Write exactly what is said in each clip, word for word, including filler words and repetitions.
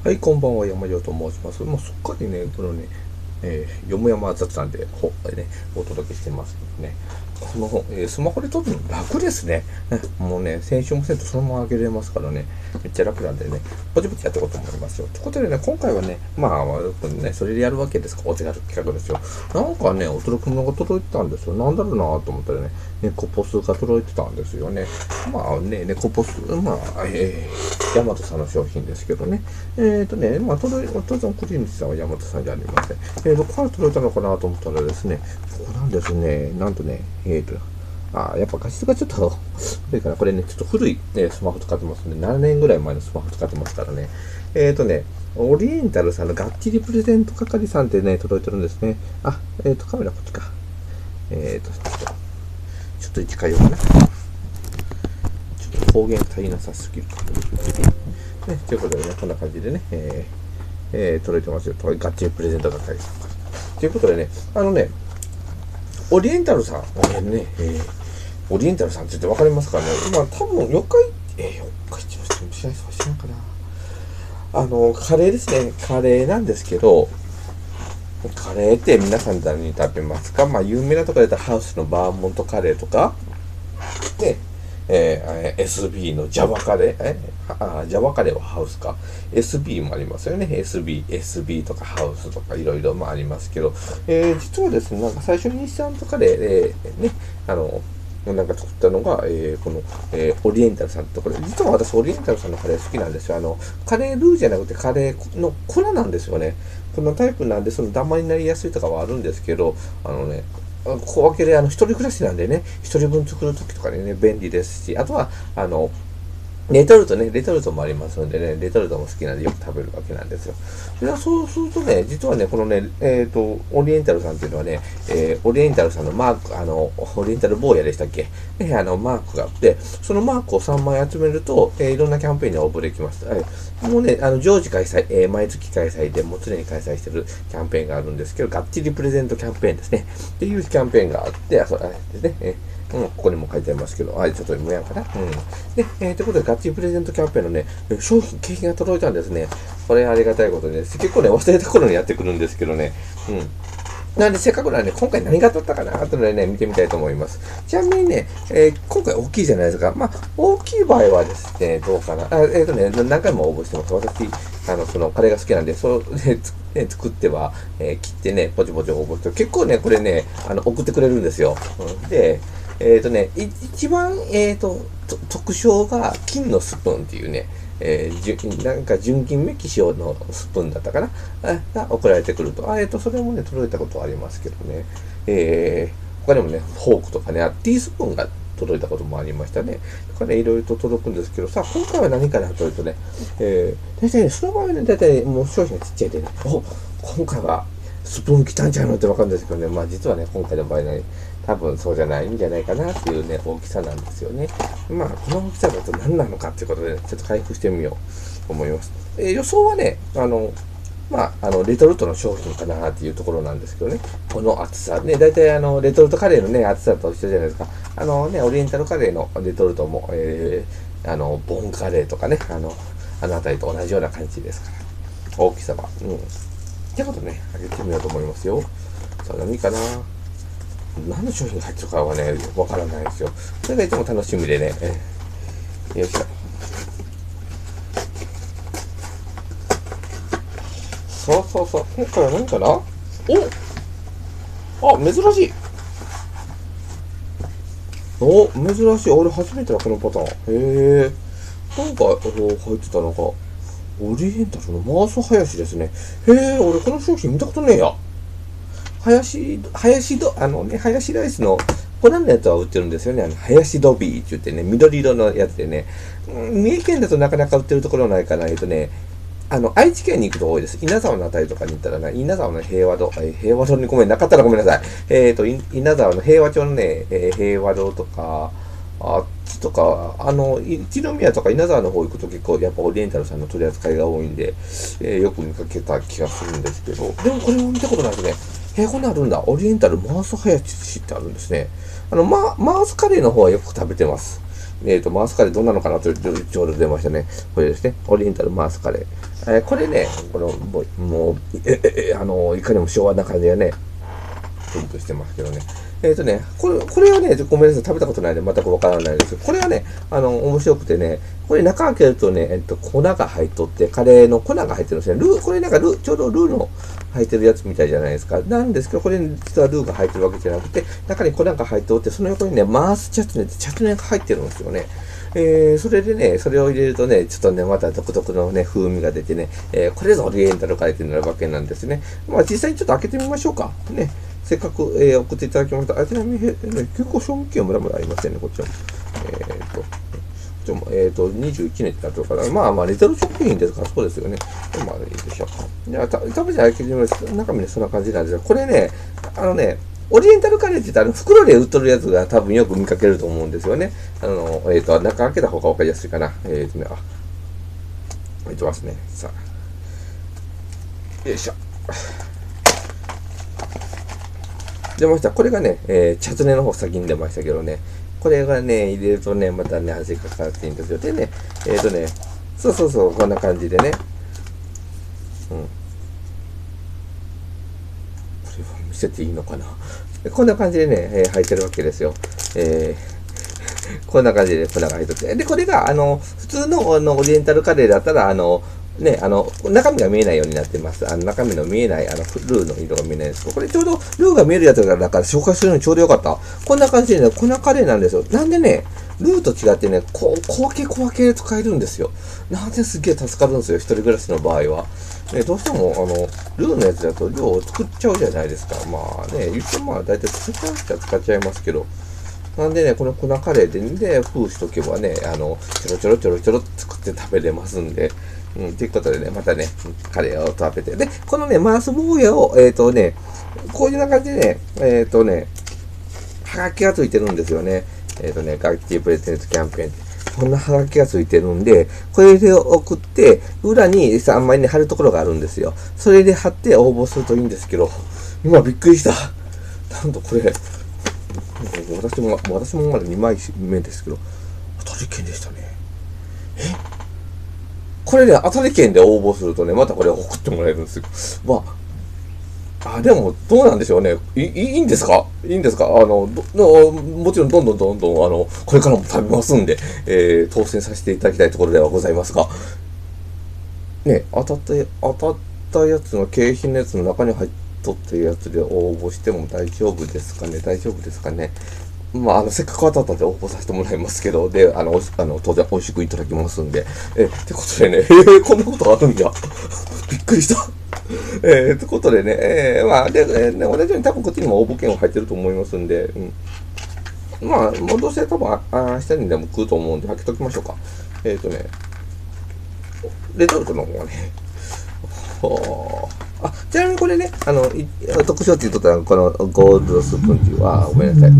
はい、こんばんは、山城と申します。もうすっかりね、このね、えー、よもやま雑談で、ほ、ね、お届けしてますけどね。この、えースマホで撮るの楽ですね。ねもうね、先週もせんとそのまま上げれますからね、めっちゃ楽なんでね、ぼちぼちやっていこうと思いますよ。ということでね、今回はね、まあ、まあね、それでやるわけですから、お手軽企画ですよ。なんかね、驚くものが届いてたんですよ。なんだろうなと思ったらね、猫ポスが届いてたんですよね。まあね、猫ポス、まあ、えー、ヤマトさんの商品ですけどね。えっ、ー、とね、まあ、届い、当然送り主さんは山本さんじゃありません。えー、どこから届いたのかなと思ったらですね、ここなんですね、なんとね、えっ、ー、と、あ、やっぱ画質がちょっと古いかな。これね、ちょっと古い、ね、スマホ使ってますんで、ななねんぐらい前のスマホ使ってますからね。えっ、ー、とね、オリエンタルさんのガッチリプレゼント係さんってね、届いてるんですね。あ、えっ、ー、と、カメラこっちか。えっ、ー、と、ちょっと、ちょっと位置変えようかな。ちょっと方言足りなさすぎるか。ね、ということでね、こんな感じでね、えーえー、届いてますよ。ガッチリプレゼント係さんから。ということでね、あのね、オリエンタルさん、えー、ね、えー、オリエンタルさんって言ってわかりますかね。まあ、多分、よっかい、えー、よっかいって言いましたら、知らんかな。あの、カレーですね。カレーなんですけど、カレーって皆さん何食べますか？まあ、有名なところで言ったらハウスのバーモントカレーとか、で、えー、エスビー の Java カレー、えあ、Java カレーはハウスか。エスビー もありますよね。エスビー、エスビー とかハウスとかいろいろありますけど、えー、実はですね、なんか最初にインスタントカレーで、ね、あの、なんか作ったのが、えー、この、えー、オリエンタルさんってところで、実は私オリエンタルさんのカレー好きなんですよ。あの、カレールーじゃなくてカレーの粉なんですよね。このタイプなんで、そのダマになりやすいとかはあるんですけど、あのね、小分けで、あの、一人暮らしなんでね、一人分作るときとかにね、便利ですし、あとは、あの、レトルトね、レトルトもありますのでね、レトルトも好きなんでよく食べるわけなんですよ。でそうするとね、実はね、このね、えっ、ー、と、オリエンタルさんっていうのはね、えー、オリエンタルさんのマーク、あの、オリエンタル坊やでしたっけね、あの、マークがあって、そのマークをさんまい集めると、えー、いろんなキャンペーンに応募できます。はい、もうね、あの、常時開催、えー、毎月開催で、もう常に開催してるキャンペーンがあるんですけど、ガッチリプレゼントキャンペーンですね。っていうキャンペーンがあって、あ、そう、あれですね、えーうん、ここにも書いてありますけど、はい、ちょっと無やかな。うん。で、えー、ということで、ガッチリプレゼントキャンペーンのね、商品、景品が届いたんですね。これありがたいことで、ね、結構ね、忘れた頃にやってくるんですけどね、うん。なんで、せっかくなんで、今回何が当たったかなというのでね、見てみたいと思います。ちなみにね、えー、今回大きいじゃないですか。まあ、大きい場合はですね、どうかな。あえっ、ー、とね、何回も応募してます。私、あの、その、カレーが好きなんで、そう、ね、ね、作っては、えー、切ってね、ポチポチ応募して、結構ね、これね、あの、送ってくれるんですよ。うん、で、えっ、ー、とね、一番、えっ、ー、と、特徴が金のスプーンっていうね、えー、なんか純金メッキ仕様のスプーンだったかなが送られてくると。あ、えっ、ー、と、それもね、届いたことはありますけどね。えー、他にもね、フォークとかね、ティースプーンが届いたこともありましたね。だからね、いろいろと届くんですけど、さあ、今回は何かなというとね、えー、大体ね、その場合ね、大体、ね、もう商品がちっちゃいでね、お、今回はスプーン来たんちゃうのってわかるんですけどね、まあ実はね、今回の場合ね、多分そうじゃないんじゃないかなっていうね、大きさなんですよね。まあ、この大きさだと何なのかっていうことで、ね、ちょっと開封してみようと思います。えー、予想はね、あの、まあ、あの、レトルトの商品かなっていうところなんですけどね、この厚さ。ね、大体あの、レトルトカレーのね、厚さと一緒じゃないですか。あのね、オリエンタルカレーのレトルトも、えー、あの、ボンカレーとかね、あの、あの辺りと同じような感じですから。大きさは。うん。ってことね、開けてみようと思いますよ。さあ、何かな何の商品が入ってるかはね、わからないですよ。それがいつも楽しみでね。よいしょ。そうそうそう。今回は何かなおあ、珍しい。お、珍しい。俺初めてだ、このパターン。へえ。なんか、入ってたのが、オリエンタルのマースハヤシですね。へえ、俺この商品見たことねえや。ハヤシ、ハヤシド、あのね、ハヤシライスの粉のやつは売ってるんですよね。あの、ハヤシドビーって言ってね、緑色のやつでね、うん、三重県だとなかなか売ってるところないかな、えっとね、あの、愛知県に行くと多いです。稲沢のあたりとかに行ったらね、稲沢の平和堂、えー、平和堂にごめん、なかったらごめんなさい。えっ、ー、と、稲沢の平和町のね、えー、平和堂とか、あっちとか、あの、一宮とか稲沢の方行くと結構、やっぱオリエンタルさんの取り扱いが多いんで、えー、よく見かけた気がするんですけど、でもこれも見たことないですね。えー、こんなんあるんだ。オリエンタルマースハヤシってあるんですね。あの、ママースカレーの方はよく食べてます。えっ、ー、と、マースカレーどんなのかなというちょうど出ましたね。これですね。オリエンタルマースカレー。 えーこれね、この、もう、もうえええあの、いかにも昭和な感じでね、プリントしてますけどね。えっ、とね、これ、これはね、ごめんなさい、食べたことないんで全くわからないですけど、これはね、あの、面白くてね、これ中開けるとね、えっと、粉が入っとって、カレーの粉が入ってるんですね。ルー、これなんかルー、ちょうどルーの入ってるやつみたいじゃないですか。なんですけど、これ実はルーが入ってるわけじゃなくて、中に粉が入っておって、その横にね、マースチャツネってチャツネが入ってるんですよね。えー、それでね、それを入れるとね、ちょっとね、また独特のね、風味が出てね、えー、これぞオリエンタルカレーってなるわけなんですね。まあ実際にちょっと開けてみましょうか。ね。せっかく、えー、送っていただきました。あ、ちなみに、えーね、結構賞味期限はまだまだありませんね、こっちも。えーと、こっちも、えーと、にじゅういちねんってなってるから、まあまあ、レトルト食品ですから、そうですよね。まあ、いいでしょう。じゃあ、た食べて開けてみます。中身ね、そんな感じなんですが、これね、あのね、オリエンタルカレーって言ったら、袋で売っとるやつが多分よく見かけると思うんですよね。あの、えっ、ー、と、中開けた方がわかりやすいかな。えっ、ー、とね、あ、開いてますね。さあ。よいしょ。出ました。これがね、えー、チャツネの方先に出ましたけどね。これがね、入れるとね、またね、味が変わっていいんですよ。でね、えっ、ー、とね、そうそうそう、こんな感じでね。うん。これは見せていいのかな。こんな感じでね、えー、入ってるわけですよ。えー、こんな感じで粉が入ってて。で、これが、あの、普通のあのオリエンタルカレーだったら、あの、ね、あの、中身が見えないようになってます。あの、中身の見えない、あの、ルーの色が見えないんですけど、これちょうど、ルーが見えるやつが、だから紹介するのにちょうどよかった。こんな感じでね、粉カレーなんですよ。なんでね、ルーと違ってね、こう、小分け小分けで使えるんですよ。なんですげえ助かるんですよ、一人暮らしの場合は。ね、どうしても、あの、ルーのやつだと量を作っちゃうじゃないですか。まあね、言ってもまあ大体使っちゃう人は使っちゃいますけど。なんでね、この粉カレーで、ね、封しとけばね、あの、ちょろちょろちょろちょろって作って食べれますんで、うん、ということでね、またね、カレーを食べて。で、このね、マース坊やを、えっ、ー、とね、こういうような感じでね、えっ、ー、とね、はがきがついてるんですよね。えっ、ー、とね、楽器プレゼントキャンペーンって。こんなはがきがついてるんで、これで送って、裏にさんまいね、貼るところがあるんですよ。それで貼って応募するといいんですけど、今びっくりした。なんとこれ、私も、私もまだにまいめですけど、当たり券でしたね。えこれね、当たり券で応募するとね、またこれ送ってもらえるんですよ。まあ、あ、でも、どうなんでしょうね。い、いいんですかいいんですかあの、どもちろん、どんどんどんどん、あの、これからも食べますんで、えー、当選させていただきたいところではございますが、ね、当たった、当たったやつの景品のやつの中に入っとっていうやつで応募しても大丈夫ですかね大丈夫ですかねまあ、あの、せっかく当たったんで応募させてもらいますけど、で、あの、あの当然美味しくいただきますんで、え、ってことでね、えー、こんなことあるんや。びっくりした。えー、ってことでね、えー、まあ、で、えー、同じように多分こっちにも応募券は入ってると思いますんで、うん。まあ、もうどうせ多分、あ、明日にでも来ると思うんで、開けときましょうか。えっ、ー、とね、レトルトの方がね、はあ、あ、ちなみにこれね、あの、特徴って言うとったら、このゴールドスプーンっていう、あ、ごめんなさい。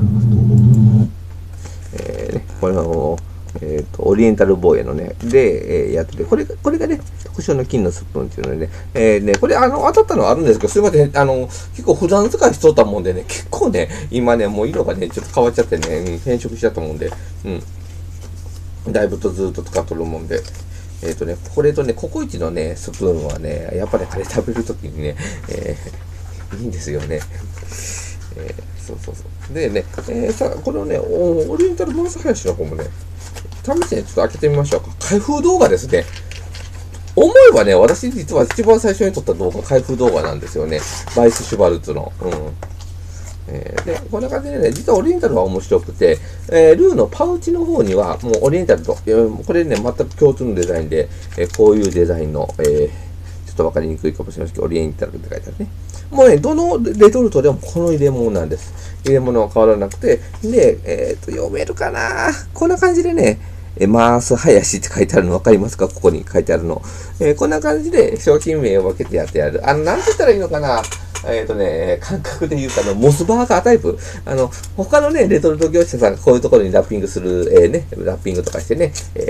えー、ね、これの、えっ、ー、と、オリエンタルボーイのね、で、えー、やってて、これが、これがね、特徴の金のスプーンっていうのでね、えー、ね、これ、あの、当たったのはあるんですけど、すいません、あの、結構普段使いしとったもんでね、結構ね、今ね、もう色がね、ちょっと変わっちゃってね、変色しちゃったもんで、うん、だいぶとずっと使っとるもんで、えっ、ー、とね、これとね、ココイチのね、スプーンはね、やっぱりカレー食べるときにね、えー、いいんですよね。えー、そうそうそう。でね、えー、さ、このね、オリエンタルマース林の方もね、試してね、ちょっと開けてみましょうか。開封動画ですね。思えばね、私実は一番最初に撮った動画、開封動画なんですよね。バイス・シュバルツの。うん。えー、で、こんな感じでね、実はオリエンタルは面白くて、えー、ルーのパウチの方には、もうオリエンタルと、えー、これね、全く共通のデザインで、えー、こういうデザインの、えー、ちょっとわかりにくいかもしれないですけど、オリエンタルって書いてあるね。もうね、どのレトルトでもこの入れ物なんです。入れ物は変わらなくて、で、えっ、ー、と、読めるかなこんな感じでね、えマース林って書いてあるの分かりますかここに書いてあるの。えー、こんな感じで商品名を分けてやってやる。あの、なんて言ったらいいのかなえっ、ー、とね、感覚で言うかの、モスバーガータイプ。あの、他のね、レトルト業者さんがこういうところにラッピングする、えー、ね、ラッピングとかしてね、えー、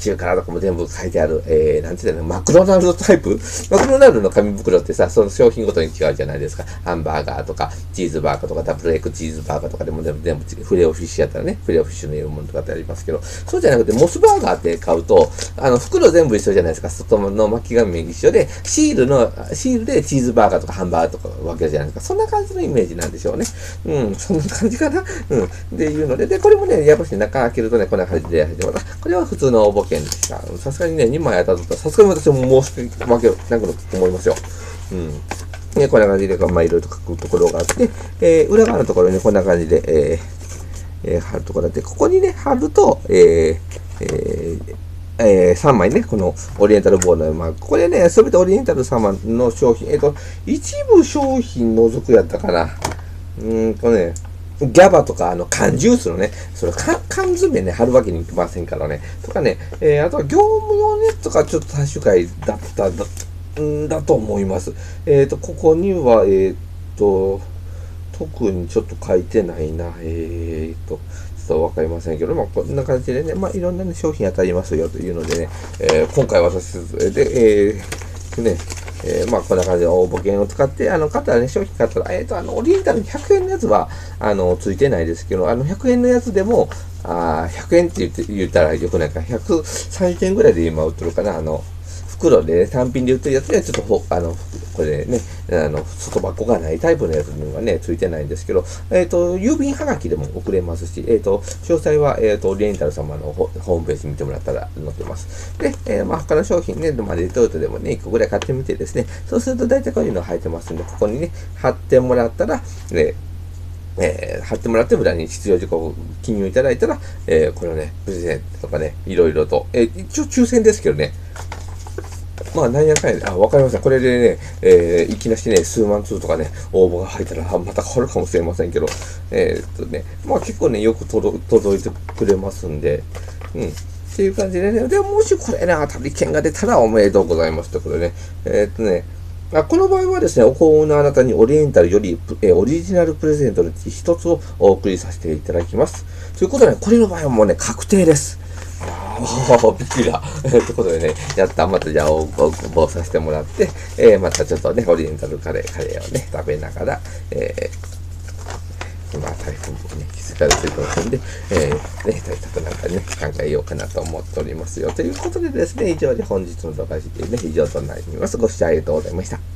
中辛とかも全部書いてある、えー、なんていうの、マクドナルドタイプマクドナルドの紙袋ってさ、その商品ごとに違うじゃないですか。ハンバーガーとか、チーズバーガーとか、ダブルエッグチーズバーガーとかでも全部、全部フレオフィッシュやったらね、フレオフィッシュのいうものとかってありますけど、そうじゃなくて、モスバーガーって買うと、あの、袋全部一緒じゃないですか。外の巻き紙一緒で、シールの、シールでチーズバーガーとかハンバーガーとか分けるじゃないですか。そんな感じのイメージなんでしょうね。うん、そんな感じかな。うん。っていうので、で、これもね、やっぱし中開けるとね、こんな感じで始まった。これは普通の応募券でした。さすがにね、にまい当たったら、さすがに私も申し訳なくと思いますよ。うん。ね、こんな感じで、まあ、いろいろと書くところがあって、えー、裏側のところにね、こんな感じで、えー、えー、貼るところがあって、ここにね、貼ると、えー、えー、えー、さんまいね、このオリエンタルボールの、まあ、これね、すべてオリエンタル様の商品、えっ、ー、と、一部商品除くやったかな。うーんとね、ギャバとか、あの、缶ジュースのね、それ缶、缶詰ね、貼るわけにいきませんからね。とかね、えー、あとは業務用のやつとか、ちょっと多種回だった、だ、んだと思います。えっ、ー、と、ここには、えっ、ー、と、特にちょっと書いてないな。えっ、ー、と、ちょっとわかりませんけど、まあ、こんな感じでね、まあ、いろんな、ね、商品当たりますよというのでね、えー、今回私で、えー、ね、えー、まあ、こんな感じで応募券を使って、あの、買ったらね、商品買ったら、えっ、ー、と、あの、オリエンタルひゃくえんのやつは、あの、ついてないですけど、あの、ひゃくえんのやつでも、あひゃくえんって言って、言ったらよくないか、ひゃくさんじゅうえんぐらいで今売ってるかな、あの、袋で、ね、単品で売ってるやつにはちょっとほ、あの、これね、あの、外箱がないタイプのやつにはね、ついてないんですけど、えっ、ー、と、郵便はがきでも送れますし、えっ、ー、と、詳細は、えっ、ー、と、オリエンタル様のホームページ見てもらったら載ってます。で、えー、まあ、他の商品ね、まあ、レトルトでもね、いっこぐらい買ってみてですね、そうすると大体こういうの入ってますんで、ここにね、貼ってもらったら、ね、えー、貼ってもらって裏に必要事項を記入いただいたら、えー、これをね、プレゼントとかね、いろいろと、えー、一応抽選ですけどね、まあ、なんやかんや、あ、わかりました。これでね、えー、いきなしね、数万通とかね、応募が入ったら、また変わるかもしれませんけど、えー、っとね、まあ結構ね、よく届届いてくれますんで、うん。っていう感じでね、で、もしこれね、当たり券が出たらおめでとうございますということでね、えー、っとね、あこの場合はですね、お幸運のあなたにオリエンタルより、えー、オリジナルプレゼントのうち一つをお送りさせていただきます。ということでね、これの場合はもうね、確定です。ああ、びっくりだ。ということでね、やった。またじゃあ応募させてもらって、えー、またちょっとね、オリエンタルカレー、カレーをね、食べながら、えー、まあ、台風にね、気づかれていますんで、えー、ね、対策なんかね、考えようかなと思っておりますよ。ということでですね、以上で本日の動画はね、以上となります。ご視聴ありがとうございました。